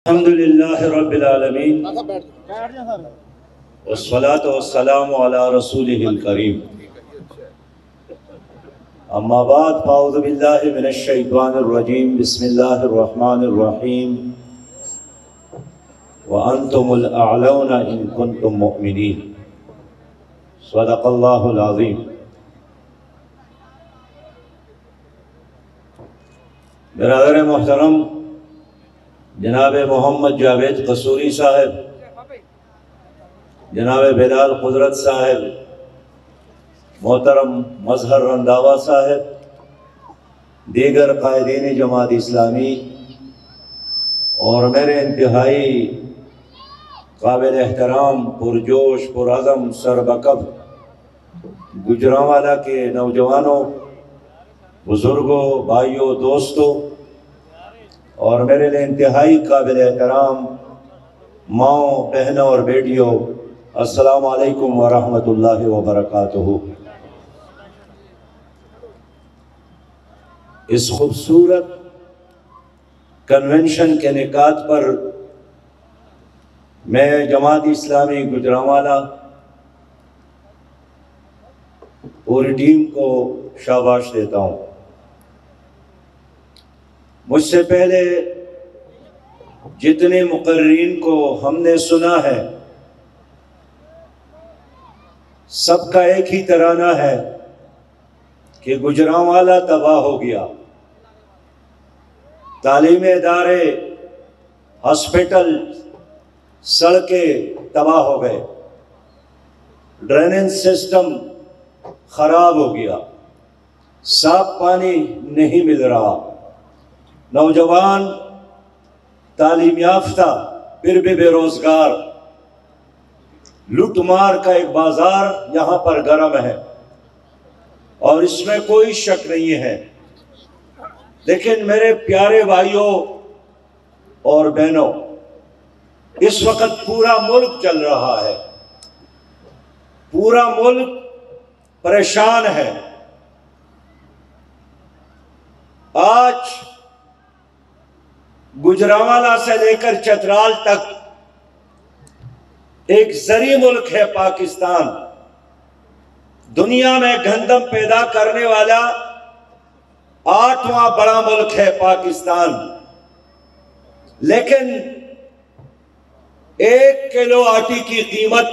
الحمدللہ رب العالمین والصلاة والسلام علی رسولہ الکریم اما بعد فاعوذ باللہ من الشیطان الرجیم بسم اللہ الرحمن الرحیم وانتم الاعلون ان کنتم مؤمنین صدق اللہ العظیم۔ برادر محترم جناب محمد جاوید قصوری صاحب، جناب بلال قدرت صاحب، محترم مظہر رنداوا صاحب، دیگر قائدین جماعت اسلامی اور میرے انتہائی قابل احترام پرجوش پرعزم سربکف گوجرانوالا کے نوجوانوں، بزرگوں، بھائیوں، دوستوں اور میرے لیے انتہائی قابل احترام ماؤں، بہنوں اور بیٹیوں، السلام علیکم ورحمۃ اللہ وبرکاتہ۔ اس خوبصورت کنونشن کے نکات پر میں جماعت اسلامی گوجرانوالا پوری ٹیم کو شاباش دیتا ہوں۔ مجھ سے پہلے جتنے مقررین کو ہم نے سنا ہے، سب کا ایک ہی ترانہ ہے کہ گوجرانوالا تباہ ہو گیا، تعلیمی ادارے، ہاسپٹل، سڑکیں تباہ ہو گئے، ڈریننگ سسٹم خراب ہو گیا، صاف پانی نہیں مل رہا، نوجوان تعلیم یافتہ پھر بھی بے روزگار، لوٹ مار کا ایک بازار یہاں پر گرم ہے اور اس میں کوئی شک نہیں ہے۔ لیکن میرے پیارے بھائیوں اور بہنوں، اس وقت پورا ملک چل رہا ہے، پورا ملک پریشان ہے۔ آج گوجرانوالا سے لے کر چترال تک ایک زرعی ملک ہے پاکستان، دنیا میں گندم پیدا کرنے والا 8واں بڑا ملک ہے پاکستان، لیکن 1 کلو آٹے کی قیمت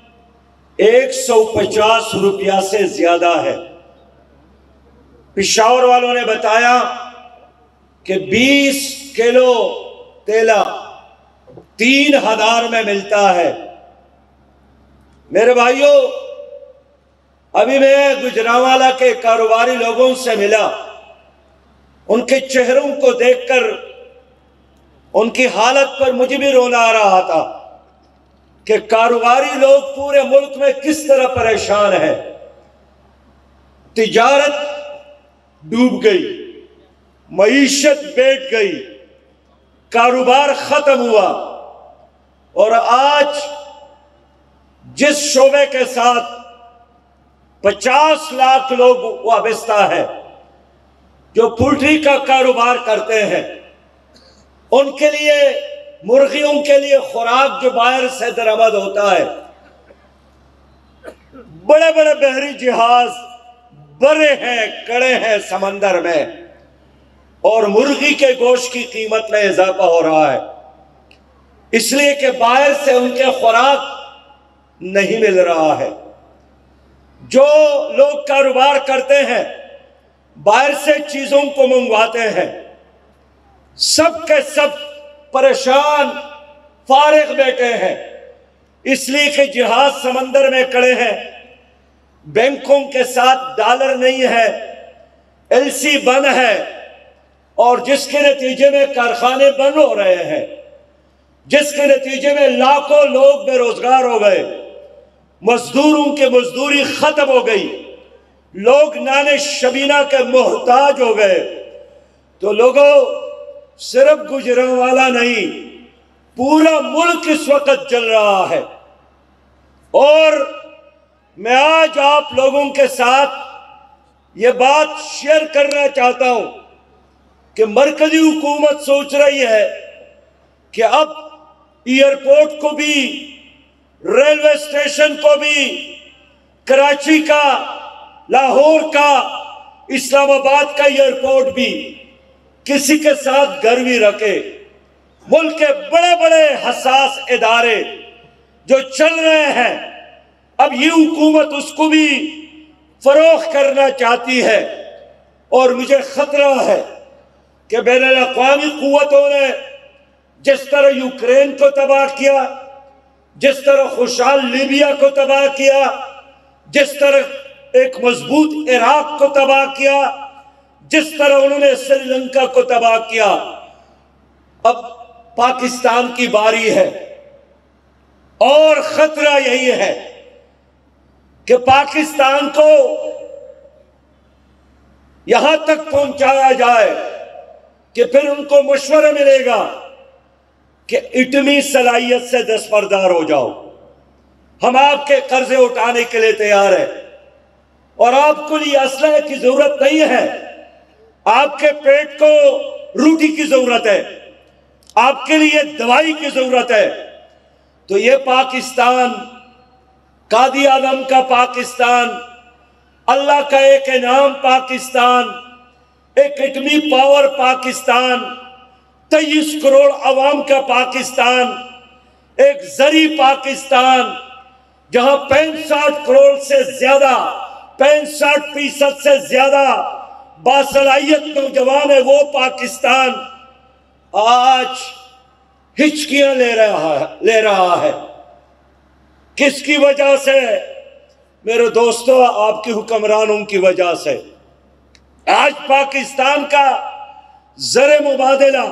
150 روپیہ سے زیادہ ہے۔ پشاور والوں نے بتایا کہ 20 کلو تیلا 3000 میں ملتا ہے۔ میرے بھائیوں، ابھی میں گوجرانوالا کے کاروباری لوگوں سے ملا، ان کے چہروں کو دیکھ کر ان کی حالت پر مجھے بھی رونا آ رہا تھا کہ کاروباری لوگ پورے ملک میں کس طرح پریشان ہیں۔ تجارت ڈوب گئی، معیشت بیٹھ گئی، کاروبار ختم ہوا، اور آج جس شعبے کے ساتھ 50 لاکھ لوگ وابستہ ہیں، جو پولٹری کا کاروبار کرتے ہیں، ان کے لیے، مرغیوں کے لیے خوراک جو باہر سے درآمد ہوتا ہے، بڑے بڑے بحری جہاز بڑے ہیں، کڑے ہیں سمندر میں، اور مرغی کے گوشت کی قیمت میں اضافہ ہو رہا ہے، اس لیے کہ باہر سے ان کے خوراک نہیں مل رہا ہے۔ جو لوگ کاروبار کرتے ہیں، باہر سے چیزوں کو منگواتے ہیں، سب کے سب پریشان، فارغ بیٹھے ہیں، اس لیے کہ جہاز سمندر میں کڑے ہیں، بینکوں کے ساتھ ڈالر نہیں ہے، LC بند ہے، اور جس کے نتیجے میں کارخانے بند ہو رہے ہیں، جس کے نتیجے میں لاکھوں لوگ بے روزگار ہو گئے، مزدوروں کی مزدوری ختم ہو گئی، لوگ نان شبینہ کے محتاج ہو گئے۔ تو لوگوں، صرف گوجرانوالا نہیں، پورا ملک اس وقت چل رہا ہے، اور میں آج آپ لوگوں کے ساتھ یہ بات شیئر کرنا چاہتا ہوں کہ مرکزی حکومت سوچ رہی ہے کہ اب ایئرپورٹ کو بھی، ریلوے اسٹیشن کو بھی، کراچی کا، لاہور کا، اسلام آباد کا ایئرپورٹ بھی کسی کے ساتھ گروی رکھے۔ ملک کے بڑے بڑے حساس ادارے جو چل رہے ہیں، اب یہ حکومت اس کو بھی فروغ کرنا چاہتی ہے، اور مجھے خطرہ ہے کہ بین الاقوامی قوتوں نے جس طرح یوکرین کو تباہ کیا، جس طرح خوشحال لیبیا کو تباہ کیا، جس طرح ایک مضبوط عراق کو تباہ کیا، جس طرح انہوں نے سری لنکا کو تباہ کیا، اب پاکستان کی باری ہے۔ اور خطرہ یہی ہے کہ پاکستان کو یہاں تک پہنچایا جائے کہ پھر ان کو مشورہ ملے گا کہ ایٹمی صلاحیت سے دستبردار ہو جاؤ، ہم آپ کے قرضے اٹھانے کے لیے تیار ہیں، اور آپ کو یہ اسلحے کی ضرورت نہیں ہے، آپ کے پیٹ کو روٹی کی ضرورت ہے، آپ کے لیے دوائی کی ضرورت ہے۔ تو یہ پاکستان، قائد اعظم کا پاکستان، اللہ کا ایک انعام پاکستان، ایک ایٹمی پاور پاکستان، 23 کروڑ عوام کا پاکستان، ایک زرعی پاکستان جہاں 65 کروڑ سے زیادہ، 65% سے زیادہ باصلاحیت نوجوان ہے، وہ پاکستان آج ہچکیاں لے رہا ہے۔ کس کی وجہ سے؟ میرے دوستو، آپ کی حکمرانوں کی وجہ سے۔ آج پاکستان کا زر مبادلہ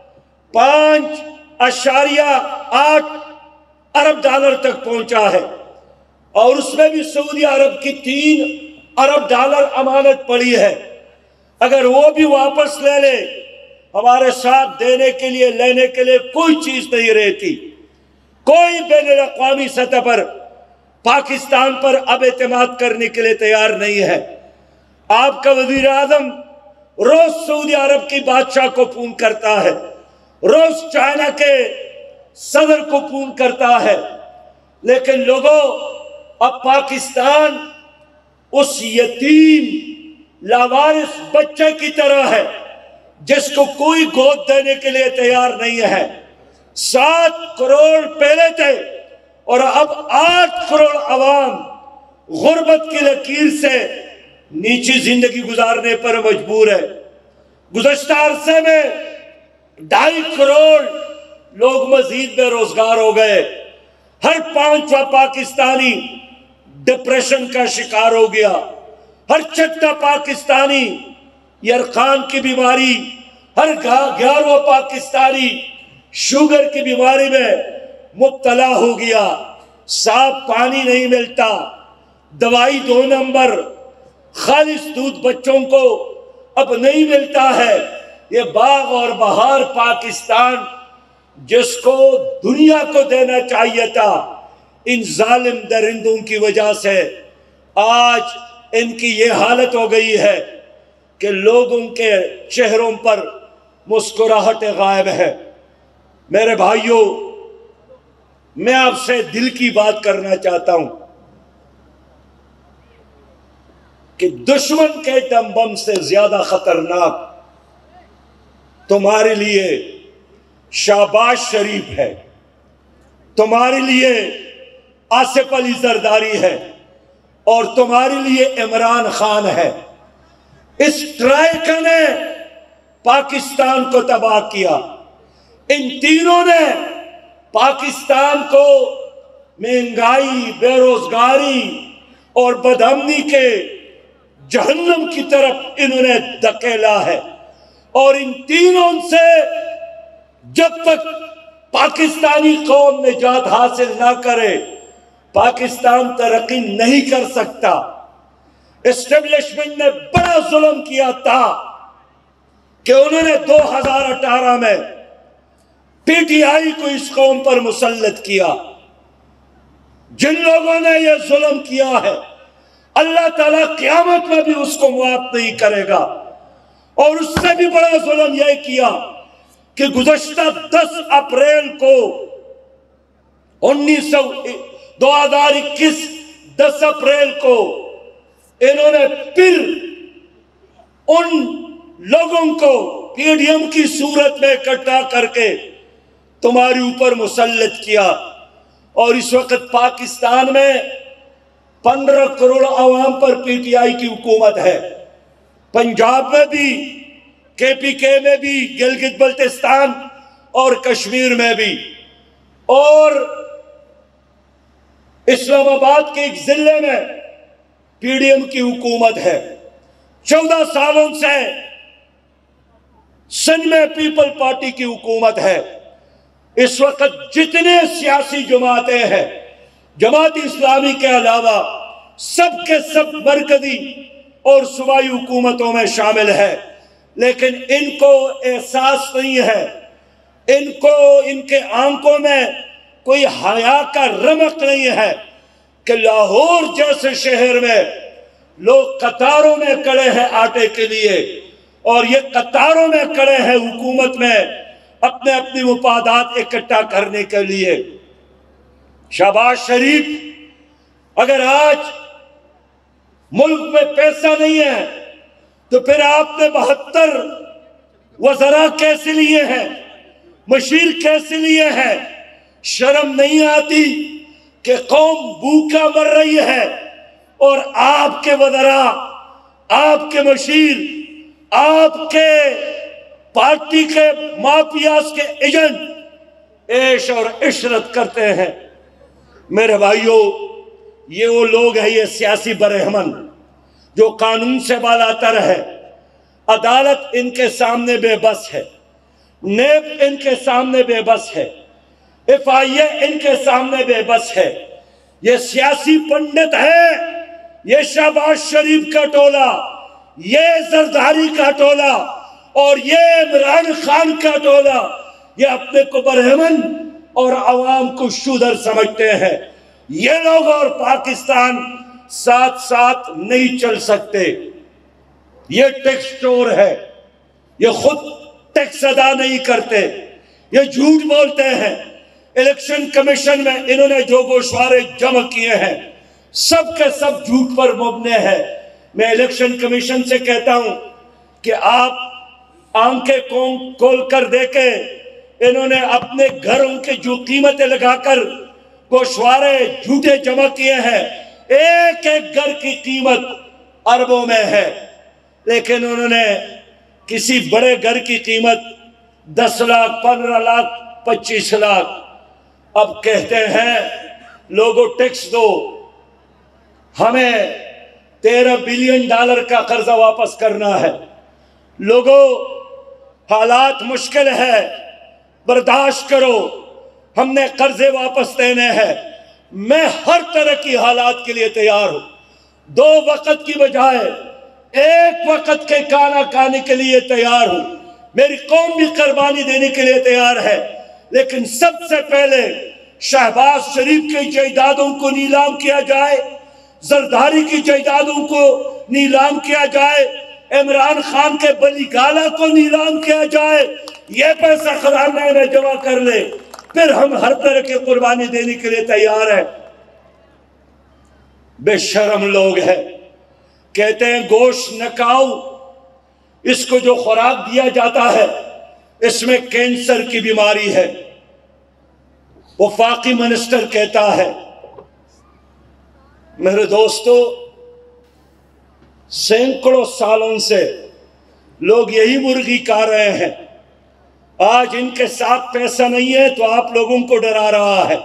5.8 ارب ڈالر تک پہنچا ہے، اور اس میں بھی سعودی عرب کی 3 ارب ڈالر امانت پڑی ہے۔ اگر وہ بھی واپس لے لے، ہمارے ساتھ دینے کے لیے، لینے کے لیے کوئی چیز نہیں رہتی۔ کوئی بین الاقوامی سطح پر پاکستان پر اب اعتماد کرنے کے لیے تیار نہیں ہے۔ آپ کا وزیر اعظم روز سعودی عرب کی بادشاہ کو فون کرتا ہے، روز چائنا کے صدر کو فون کرتا ہے، لیکن لوگوں، اب پاکستان اس یتیم لاوارث بچے کی طرح ہے جس کو کوئی گود دینے کے لیے تیار نہیں ہے۔ 7 کروڑ پہلے تھے، اور اب 8 کروڑ عوام غربت کی لکیر سے نیچی زندگی گزارنے پر مجبور ہے۔ گزشتہ عرصے میں 2.5 کروڑ لوگ مزید بے روزگار ہو گئے۔ ہر 5واں پاکستانی ڈپریشن کا شکار ہو گیا، ہر 6واں پاکستانی یرقان کی بیماری، ہر 11واں پاکستانی شوگر کی بیماری میں مبتلا ہو گیا۔ صاف پانی نہیں ملتا، دوائی 2 نمبر، خالص دودھ بچوں کو اب نہیں ملتا ہے۔ یہ باغ اور بہار پاکستان جس کو دنیا کو دینا چاہیے تھا، ان ظالم درندوں کی وجہ سے آج ان کی یہ حالت ہو گئی ہے کہ لوگوں کے چہروں پر مسکراہٹ غائب ہے۔ میرے بھائیوں، میں آپ سے دل کی بات کرنا چاہتا ہوں کہ دشمن کے دم بم سے زیادہ خطرناک تمہارے لیے شہباز شریف ہے، تمہارے لیے آصف علی زرداری ہے، اور تمہارے لیے عمران خان ہے۔ اس ٹرائیکا نے پاکستان کو تباہ کیا۔ ان تینوں نے پاکستان کو مہنگائی، بے روزگاری اور بدامنی کے جہنم کی طرف انہوں نے دھکیلا ہے، اور ان تینوں سے جب تک پاکستانی قوم نجات حاصل نہ کرے، پاکستان ترقی نہیں کر سکتا۔ اسٹیبلشمنٹ نے بڑا ظلم کیا تھا کہ انہوں نے 2018 میں پی ٹی آئی کو اس قوم پر مسلط کیا۔ جن لوگوں نے یہ ظلم کیا ہے، اللہ تعالیٰ قیامت میں بھی اس کو معاف نہیں کرے گا۔ اور اس سے بھی بڑا ظلم یہ کیا کہ گزشتہ 10 اپریل کو 2021 10 اپریل کو انہوں نے پھر ان لوگوں کو پی ڈی ایم کی صورت میں اکٹھا کر کے تمہاری اوپر مسلط کیا، اور اس وقت پاکستان میں 15 کروڑ عوام پر پی ٹی آئی کی حکومت ہے، پنجاب میں بھی، کے پی کے میں بھی، گلگت بلتستان اور کشمیر میں بھی، اور اسلام آباد کے ایک ضلع میں پی ڈی ایم کی حکومت ہے۔ 14 سالوں سے سندھ میں پیپل پارٹی کی حکومت ہے۔ اس وقت جتنے سیاسی جماعتیں ہیں، جماعت اسلامی کے علاوہ سب کے سب مرکزی اور صوبائی حکومتوں میں شامل ہے، لیکن ان کو احساس نہیں ہے، ان کے آنکھوں میں کوئی حیا کا رمق نہیں ہے کہ لاہور جیسے شہر میں لوگ قطاروں میں کھڑے ہیں آٹے کے لیے، اور یہ قطاروں میں کھڑے ہیں حکومت میں اپنی مفادات اکٹھا کرنے کے لیے۔ شہباز شریف، اگر آج ملک میں پیسہ نہیں ہے تو پھر آپ نے 72 وزراء کیسے لیے ہیں، مشیر کیسے لیے ہیں؟ شرم نہیں آتی کہ قوم بھوکا مر رہی ہے اور آپ کے وزراء، آپ کے مشیر، آپ کے پارٹی کے مافیاز کے ایجنٹ عیش اور عشرت کرتے ہیں؟ میرے بھائیوں، یہ وہ لوگ ہیں، یہ سیاسی برہمن جو قانون سے بالاتر ہے، عدالت ان کے سامنے بے بس ہے، نیب ان کے سامنے بے بس ہے، ایف آئی اے ان کے سامنے بے بس ہے۔ یہ سیاسی پنڈت ہے، یہ شہباز شریف کا ٹولہ، یہ زرداری کا ٹولہ، اور یہ عمران خان کا ٹولہ، یہ اپنے کو برہمن اور عوام کو شودر سمجھتے ہیں۔ یہ لوگ اور پاکستان ساتھ ساتھ نہیں چل سکتے۔ یہ ٹیکس چور ہے، یہ خود ٹیکس ادا نہیں کرتے، یہ جھوٹ بولتے ہیں۔ الیکشن کمیشن میں انہوں نے جو گوشوارے جمع کیے ہیں سب کے سب جھوٹ پر مبنی ہے۔ میں الیکشن کمیشن سے کہتا ہوں کہ آپ آنکھیں کھول کر دیکھیں، انہوں نے اپنے گھروں کے جو قیمتیں لگا کر گوشوارے جھوٹے جمع کیے ہیں، ایک ایک گھر کی قیمت اربوں میں ہے، لیکن انہوں نے کسی بڑے گھر کی قیمت 10 لاکھ، 15 لاکھ، 25 لاکھ۔ اب کہتے ہیں لوگوں ٹیکس دو، ہمیں $13 بلین کا قرضہ واپس کرنا ہے۔ لوگوں، حالات مشکل ہے، برداشت کرو، ہم نے قرضے واپس دینے ہیں۔ میں ہر طرح کی حالات کے لیے تیار ہوں، 2 وقت کی بجائے 1 وقت کے کھانا کھانے کے لیے تیار ہوں، میری قوم بھی قربانی دینے کے لیے تیار ہے، لیکن سب سے پہلے شہباز شریف کی جائیدادوں کو نیلام کیا جائے، زرداری کی جائیدادوں کو نیلام کیا جائے، عمران خان کے بلی گالہ کو نیلام کیا جائے، یہ پیسہ خزانہ میں جمع کر لے، پھر ہم ہر طرح کی قربانی دینے کے لیے تیار ہیں۔ بے شرم لوگ ہیں، کہتے ہیں گوشت نہ کھاؤ، اس کو جو خوراک دیا جاتا ہے اس میں کینسر کی بیماری ہے۔ وفاقی منسٹر کہتا ہے۔ میرے دوستو، سینکڑوں سالوں سے لوگ یہی مرغی کھا رہے ہیں، آج ان کے ساتھ پیسہ نہیں ہے تو آپ لوگوں کو ڈرا رہا ہے۔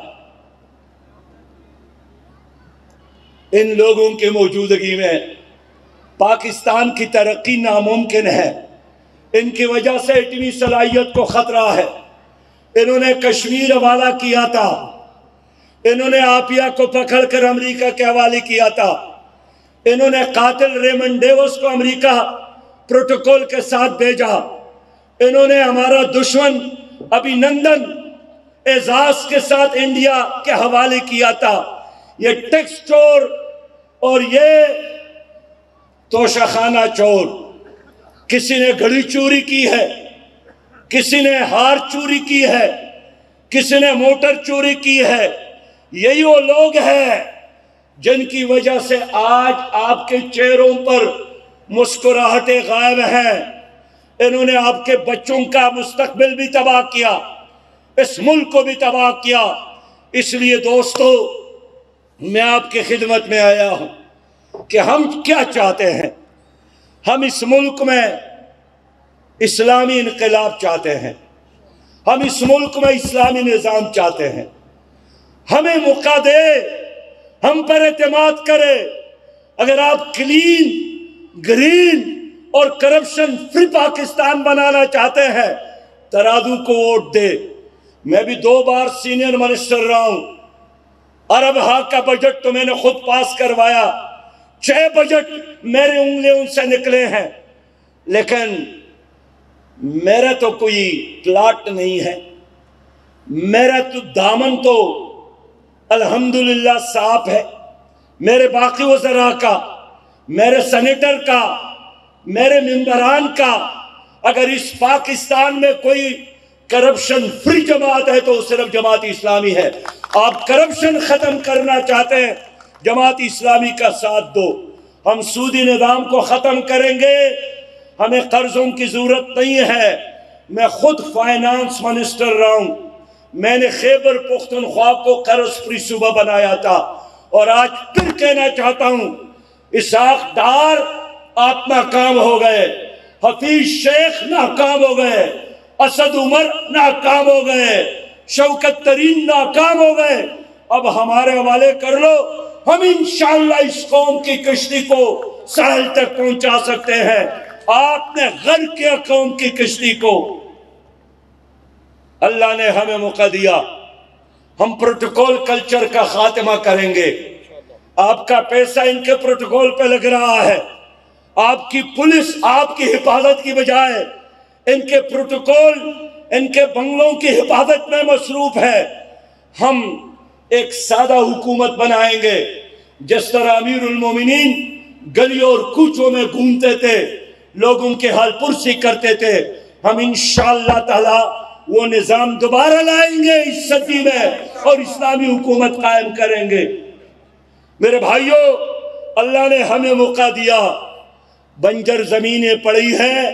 ان لوگوں کی موجودگی میں پاکستان کی ترقی ناممکن ہے، ان کی وجہ سے اتنی صلاحیت کو خطرہ ہے۔ انہوں نے کشمیر حوالہ کیا تھا، انہوں نے آپیا کو پکڑ کر امریکہ کے حوالے کیا تھا، انہوں نے قاتل ریمنڈ ڈیوس کو امریکہ پروٹوکول کے ساتھ بھیجا، انہوں نے ہمارا دشمن ابھی نندن اعزاز کے ساتھ انڈیا کے حوالے کیا تھا۔ یہ ٹیکس چور اور یہ توشہ خانہ چور، کسی نے گھڑی چوری کی ہے، کسی نے ہار چوری کی ہے، کسی نے موٹر چوری کی ہے۔ یہی وہ لوگ ہیں جن کی وجہ سے آج آپ کے چہروں پر مسکراہٹیں غائب ہیں۔ انہوں نے آپ کے بچوں کا مستقبل بھی تباہ کیا، اس ملک کو بھی تباہ کیا۔ اس لیے دوستو، میں آپ کی خدمت میں آیا ہوں کہ ہم کیا چاہتے ہیں۔ ہم اس ملک میں اسلامی انقلاب چاہتے ہیں، ہم اس ملک میں اسلامی نظام چاہتے ہیں۔ ہمیں موقع دے، ہم پر اعتماد کرے۔ اگر آپ کلین، گرین اور کرپشن فری پاکستان بنانا چاہتے ہیں، ترازو کو ووٹ دے۔ میں بھی 2 بار سینئر منسٹر رہا ہوں۔ عرب ہاک کا بجٹ تو میں نے خود پاس کروایا، 6 بجٹ میرے انگلیوں سے نکلے ہیں، لیکن میرا تو کوئی پلاٹ نہیں ہے، میرا تو دامن تو الحمدللہ صاف ہے۔ میرے باقی وزراء کا، میرے سینیٹر کا، میرے ممبران کا، اگر اس پاکستان میں کوئی کرپشن فری جماعت ہے تو صرف جماعت اسلامی ہے۔ آپ کرپشن ختم کرنا چاہتے ہیں، جماعت اسلامی کا ساتھ دو۔ ہم سودی نظام کو ختم کریں گے، ہمیں قرضوں کی ضرورت نہیں ہے۔ میں خود فائنانس منسٹر رہا ہوں، میں نے خیبر پختونخوا کو قرض فری صوبہ بنایا تھا، اور آج پھر کہنا چاہتا ہوں، اسحاق ڈار آپ ناکام ہو گئے، حفیظ شیخ ناکام ہو گئے، اسد عمر ناکام ہو گئے، شوکت ترین ناکام ہو گئے۔ اب ہمارے حوالے کر لو، ہم انشاءاللہ اس قوم کی کشتی کو ساحل تک پہنچا سکتے ہیں۔ آپ نے غرق کیا قوم کی کشتی کو۔ اللہ نے ہمیں موقع دیا، ہم پروٹوکول کلچر کا خاتمہ کریں گے۔ آپ کا پیسہ ان کے پروٹوکول پہ لگ رہا ہے، آپ کی پولیس آپ کی حفاظت کی بجائے ان کے پروٹوکول، ان کے بنگلوں کی حفاظت میں مصروف ہے۔ ہم ایک سادہ حکومت بنائیں گے، جس طرح امیر المومنین گلیوں اور کوچوں میں گھومتے تھے، لوگوں کے حال پرسی کرتے تھے۔ ہم انشاءاللہ تعالی وہ نظام دوبارہ لائیں گے اس صدی میں، اور اسلامی حکومت قائم کریں گے۔ میرے بھائیوں، اللہ نے ہمیں موقع دیا، بنجر زمینیں پڑی ہیں،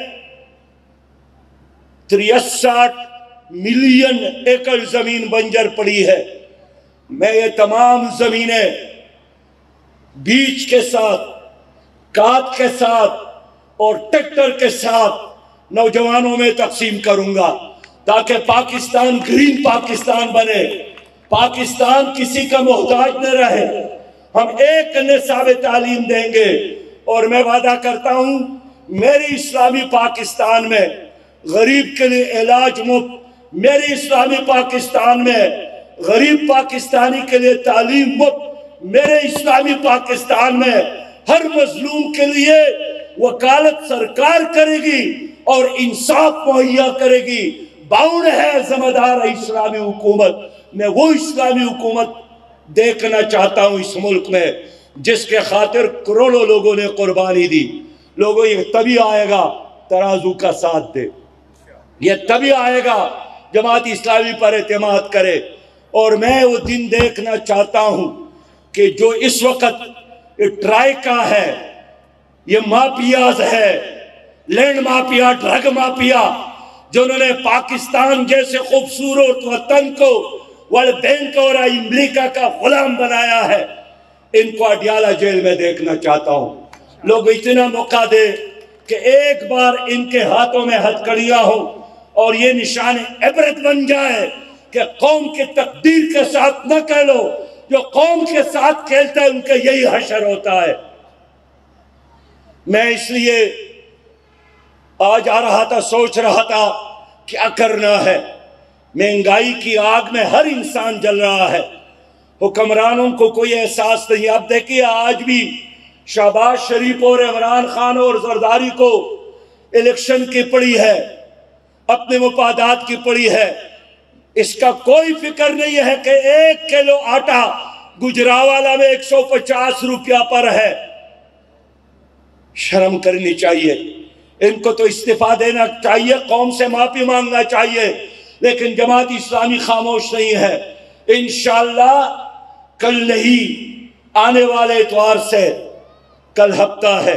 63 ملین ایکڑ زمین بنجر پڑی ہے۔ میں یہ تمام زمینیں بیج کے ساتھ، کھاد کے ساتھ اور ٹریکٹر کے ساتھ نوجوانوں میں تقسیم کروں گا، تاکہ پاکستان گرین پاکستان بنے، پاکستان کسی کا محتاج نہ رہے۔ ہم ایک نصاب تعلیم دیں گے، اور میں وعدہ کرتا ہوں میری اسلامی پاکستان میں غریب کے لیے علاج مفت، میری اسلامی پاکستان میں غریب پاکستانی کے لیے تعلیم مفت، میرے اسلامی پاکستان میں ہر مظلوم کے لیے وکالت سرکار کرے گی اور انصاف مہیا کرے گی۔ باؤنڈ ہے ذمہ دار اسلامی حکومت۔ میں وہ اسلامی حکومت دیکھنا چاہتا ہوں اس ملک میں، جس کے خاطر کروڑوں لوگوں نے قربانی دی۔ لوگوں، یہ تبھی آئے گا ترازو کا ساتھ دے، یہ تبھی آئے گا جماعت اسلامی پر اعتماد کرے۔ اور میں وہ دن دیکھنا چاہتا ہوں کہ جو اس وقت ٹرائیکا ہے، یہ مافیاز ہے، لینڈ مافیا، ڈرگ مافیا، جنہوں نے پاکستان جیسے خوبصورت وطن کو ورلڈ بینک اور امریکہ کا غلام بنایا ہے، ان کو اڈیالہ جیل میں دیکھنا چاہتا ہوں۔ لوگ اتنا موقع دے کہ ایک بار ان کے ہاتھوں میں ہتھکڑیاں ہوں، اور یہ نشان عبرت بن جائے کہ قوم کی تقدیر کے ساتھ نہ کھیلو، جو قوم کے ساتھ کھیلتا ہے ان کا یہی حشر ہوتا ہے۔ میں اس لیے آج آ رہا تھا، سوچ رہا تھا کیا کرنا ہے۔ مہنگائی کی آگ میں ہر انسان جل رہا ہے، حکمرانوں کو کوئی احساس نہیں۔ اب دیکھیے، آج بھی شہباز شریف اور عمران خان اور زرداری کو الیکشن کی پڑی ہے، اپنے مفادات کی پڑی ہے۔ اس کا کوئی فکر نہیں ہے کہ 1 کلو آٹا گجراوالا میں 150 روپیہ پر ہے۔ شرم کرنی چاہیے۔ ان کو تو استعفا دینا چاہیے، قوم سے معافی مانگنا چاہیے، لیکن جماعت اسلامی خاموش نہیں ہے۔ انشاءاللہ کل نہیں، آنے والے اتوار سے، کل ہفتہ ہے،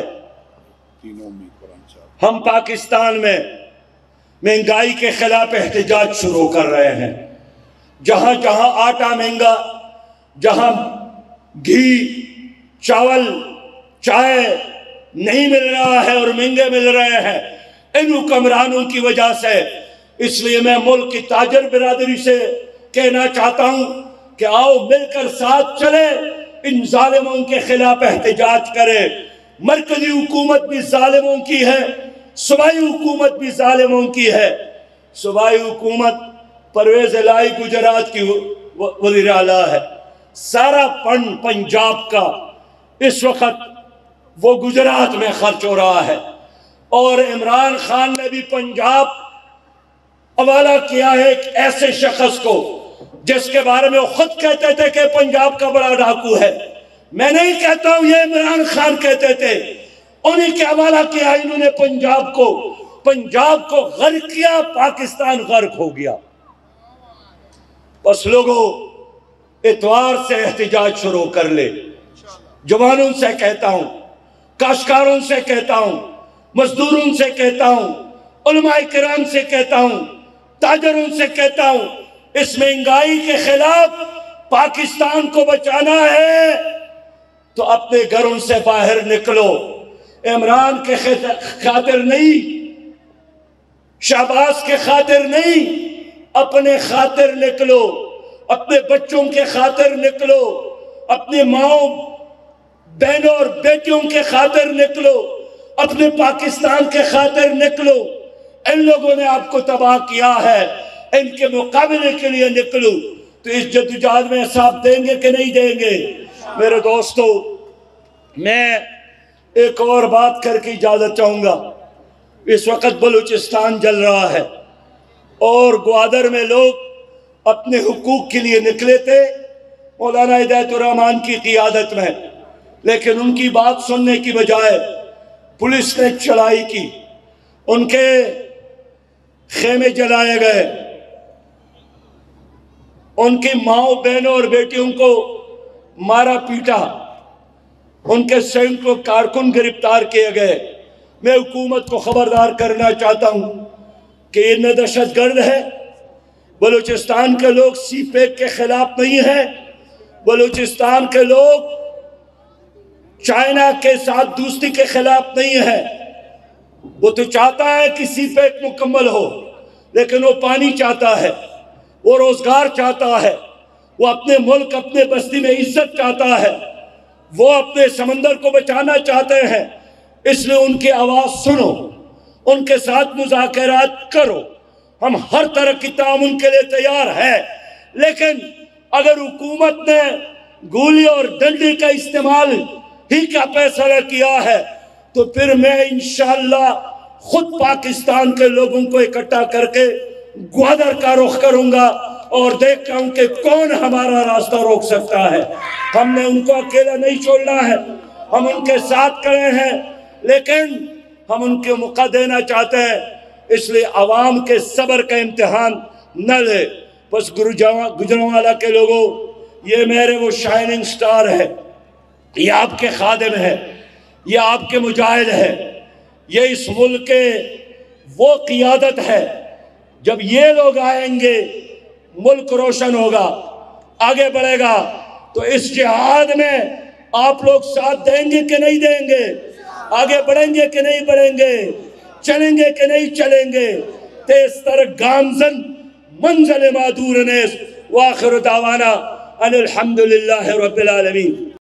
ہم پاکستان میں مہنگائی کے خلاف احتجاج شروع کر رہے ہیں۔ جہاں جہاں آٹا مہنگا، جہاں گھی، چاول، چائے نہیں مل رہا ہے اور مہنگے مل رہے ہیں ان حکمرانوں کی وجہ سے، اس لیے میں ملک کی تاجر برادری سے کہنا چاہتا ہوں کہ آؤ مل کر ساتھ چلے، ان ظالموں کے خلاف احتجاج کرے۔ مرکزی حکومت بھی ظالموں کی ہے، صوبائی حکومت بھی ظالموں کی ہے۔ صوبائی حکومت پرویز الہی گجرات کی وزیر اعلیٰ ہے، سارا فنڈ پنجاب کا اس وقت وہ گجرات میں خرچ ہو رہا ہے، اور عمران خان نے بھی پنجاب حوالہ کیا ہے ایک ایسے شخص کو جس کے بارے میں وہ خود کہتے تھے کہ پنجاب کا بڑا ڈاکو ہے۔ میں نہیں کہتا ہوں، یہ عمران خان کہتے تھے، انہیں کے حوالہ کیا انہوں نے پنجاب کو غرق کیا، پاکستان غرق ہو گیا۔ بس لوگوں اتوار سے احتجاج شروع کر لے۔ جوانوں سے کہتا ہوں، کاشتکاروں سے کہتا ہوں، مزدوروں سے کہتا ہوں، علماء کرام سے کہتا ہوں، تاجروں سے کہتا ہوں، اس مہنگائی کے خلاف پاکستان کو بچانا ہے تو اپنے گھروں سے باہر نکلو۔ عمران کے خاطر نہیں، شہباز کے خاطر نہیں، اپنے خاطر نکلو، اپنے بچوں کے خاطر نکلو، اپنی ماؤں بہنوں اور بیٹیوں کے خاطر نکلو، اپنے پاکستان کے خاطر نکلو۔ ان لوگوں نے آپ کو تباہ کیا ہے، ان کے مقابلے کے لیے نکلو۔ تو اس جدوجہد میں ساتھ دیں گے کہ نہیں دیں گے؟ میرے دوستو، میں ایک اور بات کر کے اجازت چاہوں گا۔ اس وقت بلوچستان جل رہا ہے اور گوادر میں لوگ اپنے حقوق کے لیے نکلے تھے مولانا ہدایت الرحمان کی قیادت میں، لیکن ان کی بات سننے کی بجائے پولیس نے چڑھائی کی، ان کے خیمے جلائے گئے، ان کی ماؤں بہنوں اور بیٹیوں کو مارا پیٹا، ان کے سینکڑوں کارکن گرفتار کیے گئے۔ میں حکومت کو خبردار کرنا چاہتا ہوں کہ یہ دہشت گرد ہے۔ بلوچستان کے لوگ سی پیک کے خلاف نہیں ہیں، بلوچستان کے لوگ چائنا کے ساتھ دوستی کے خلاف نہیں ہے۔ وہ تو چاہتا ہے کہ سی پیک مکمل ہو، لیکن وہ پانی چاہتا ہے، وہ روزگار چاہتا ہے، وہ اپنے ملک اپنے بستی میں عزت چاہتا ہے، وہ اپنے سمندر کو بچانا چاہتے ہیں۔ اس لیے ان کی آواز سنو، ان کے ساتھ مذاکرات کرو، ہم ہر طرح کی تعاون کے لیے تیار ہیں۔ لیکن اگر حکومت نے گولی اور ڈنڈی کا استعمال ہی کا فیصلہ کیا ہے تو پھر میں انشاءاللہ خود پاکستان کے لوگوں کو اکٹھا کر کے گوادر کا رخ کروں گا اور دیکھتا ہوں کہ کون ہمارا راستہ روک سکتا ہے۔ ہم نے ان کو اکیلا نہیں چھوڑنا ہے، ہم ان کے ساتھ کھڑے ہیں، لیکن ہم ان کے موقع دینا چاہتے ہیں، اس لیے عوام کے صبر کا امتحان نہ لے۔ بس گجرانوالہ کے لوگوں، یہ میرے وہ شائننگ سٹار ہے، یہ آپ کے خادم ہے، یہ آپ کے مجاہد ہے، یہ اس ملک کے وہ قیادت ہے۔ جب یہ لوگ آئیں گے ملک روشن ہوگا، آگے بڑھے گا۔ تو اس جہاد میں آپ لوگ ساتھ دیں گے کہ نہیں دیں گے؟ آگے بڑھیں گے کہ نہیں بڑھیں گے؟ چلیں گے کہ نہیں چلیں گے؟ تیز تر گامزن منزل مادور نیس، وآخر دعوانا ان الحمدللہ رب العالمین۔